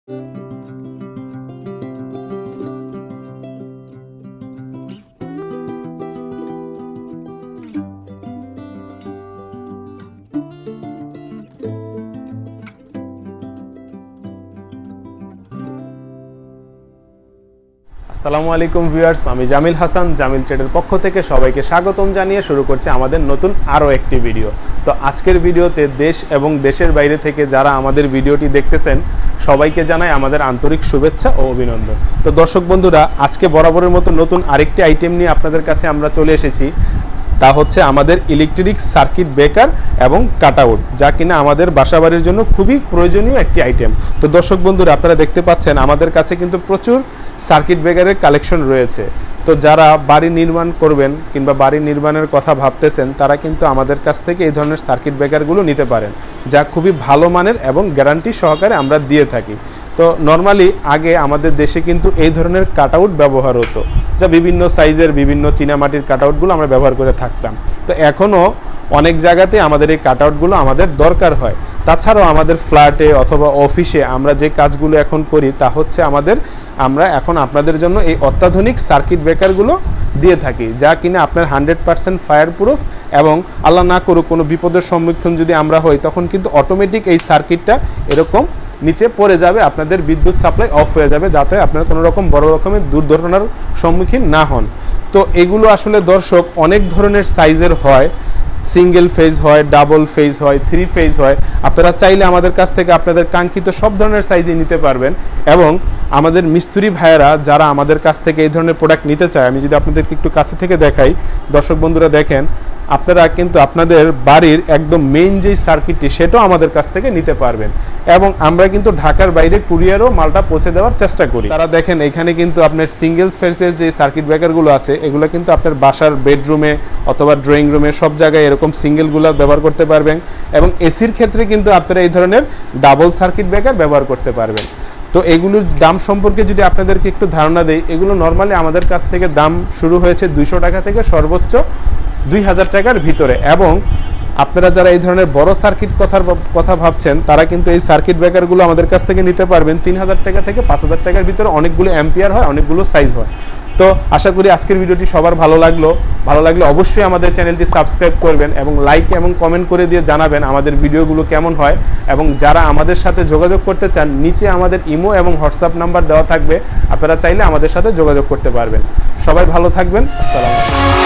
আসসালামু আলাইকুম ভিউয়ার্স, আমি জামিল হাসান জামিল ট্রেডের পক্ষ থেকে সবাইকে স্বাগতম জানিয়ে শুরু করছি আমাদের নতুন আরও একটি ভিডিও। তো আজকের ভিডিওতে দেশ এবং দেশের বাইরে থেকে যারা আমাদের ভিডিওটি দেখতেছেন সবাইকে জানাই আমাদের আন্তরিক শুভেচ্ছা ও অভিনন্দন। তো দর্শক বন্ধুরা, আজকে বরাবরের মতো নতুন আরেকটি আইটেম নিয়ে আপনাদের কাছে আমরা চলে এসেছি। তা হচ্ছে আমাদের ইলেকট্রিক সার্কিট ব্রেকার এবং কাটআউট, যা কিনা আমাদের বাসাবাড়ির জন্য খুবই প্রয়োজনীয় একটি আইটেম। তো দর্শক বন্ধুরা, আপনারা দেখতে পাচ্ছেন আমাদের কাছে কিন্তু প্রচুর সার্কিট ব্রেকারের কালেকশন রয়েছে। তো যারা বাড়ি নির্মাণ করবেন কিংবা বাড়ি নির্মাণের কথা ভাবতেছেন তারা কিন্তু আমাদের কাছ থেকে এই ধরনের সার্কিট ব্রেকারগুলো নিতে পারেন, যা খুবই ভালো মানের এবং গ্যারান্টি সহকারে আমরা দিয়ে থাকি। তো নর্মালি আগে আমাদের দেশে কিন্তু এই ধরনের কাটআউট ব্যবহার হতো, যা বিভিন্ন সাইজের বিভিন্ন চীনামাটির কাটআউটগুলো আমরা ব্যবহার করে থাকতাম। তো এখনও অনেক জায়গাতে আমাদের এই কাটআউটগুলো আমাদের দরকার হয়। তাছাড়াও আমাদের ফ্ল্যাটে অথবা অফিসে আমরা যে কাজগুলো এখন করি তা হচ্ছে আমরা এখন আপনাদের জন্য এই অত্যাধুনিক সার্কিট ব্রেকারগুলো দিয়ে থাকি, যা কিনা আপনার 100% ফায়ার প্রুফ এবং আল্লাহ না করুক কোনো বিপদের সম্মুখীন যদি আমরা হই তখন কিন্তু অটোমেটিক এই সার্কিটটা এরকম নিচে পড়ে যাবে, আপনাদের বিদ্যুৎ সাপ্লাই অফ হয়ে যাবে, যাতে আপনার কোনো রকম বড় রকমের দুর্ঘটনার সম্মুখীন না হন। তো এগুলো আসলে দর্শক অনেক ধরনের সাইজের হয়, সিঙ্গেল ফেজ হয়, ডাবল ফেজ হয়, 3 ফেজ হয়। আপনারা চাইলে আমাদের কাছ থেকে আপনাদের কাঙ্ক্ষিত সব ধরনের সাইজই নিতে পারবেন। এবং আমাদের মিস্ত্রি ভাইয়েরা যারা আমাদের কাছ থেকে এই ধরনের প্রোডাক্ট নিতে চায়, আমি যদি আপনাদেরকে একটু কাছে থেকে দেখাই, দর্শক বন্ধুরা দেখেন, আপনারা কিন্তু আপনাদের বাড়ির একদম মেইন যেই সার্কিটটি সেটাও আমাদের কাছ থেকে নিতে পারবেন। এবং আমরা কিন্তু ঢাকার বাইরে কুরিয়ারও মালটা পৌঁছে দেওয়ার চেষ্টা করি। তারা দেখেন এখানে কিন্তু আপনার সিঙ্গেল ফেজের যে সার্কিট ব্রেকারগুলো আছে এগুলো কিন্তু আপনার বাসার বেডরুমে অথবা ড্রয়িং রুমে সব জায়গায় এরকম সিঙ্গেলগুলো ব্যবহার করতে পারবেন। এবং এসির ক্ষেত্রে কিন্তু আপনারা এই ধরনের ডাবল সার্কিট ব্রেকার ব্যবহার করতে পারবেন। তো এগুলোর দাম সম্পর্কে যদি আপনাদেরকে একটু ধারণা দেই, এগুলো নর্মালি আমাদের কাছ থেকে দাম শুরু হয়েছে 200 টাকা থেকে সর্বোচ্চ 2000 টাকার ভিতরে। এবং আপনারা যারা এই ধরনের বড় সার্কিট কথা ভাবছেন তারা কিন্তু এই সার্কিট ব্রেকারগুলো আমাদের কাছ থেকে নিতে পারবেন 3000 টাকা থেকে 5000 টাকার ভিতরে। অনেকগুলো অ্যাম্পিয়ার হয়, অনেকগুলো সাইজ হয়। তো আশা করি আজকের ভিডিওটি সবার ভালো লাগলে অবশ্যই আমাদের চ্যানেলটি সাবস্ক্রাইব করবেন এবং লাইক এবং কমেন্ট করে দিয়ে জানাবেন আমাদের ভিডিওগুলো কেমন হয়। এবং যারা আমাদের সাথে যোগাযোগ করতে চান, নিচে আমাদের ইমো এবং হোয়াটসঅ্যাপ নাম্বার দেওয়া থাকবে, আপনারা চাইলে আমাদের সাথে যোগাযোগ করতে পারবেন। সবাই ভালো থাকবেন। আসসালামু আলাইকুম।